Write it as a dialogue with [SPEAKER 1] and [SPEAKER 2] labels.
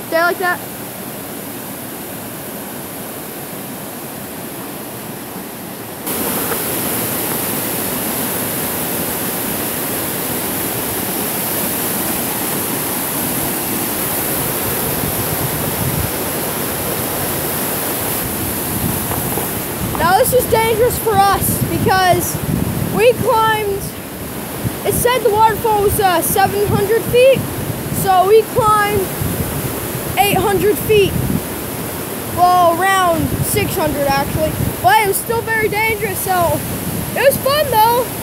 [SPEAKER 1] Stay like that. Now this was dangerous for us because we climbed, it said the waterfall was 700 feet, so we climbed 800 feet. Well, around 600 actually, but it was still very dangerous, so it was fun though.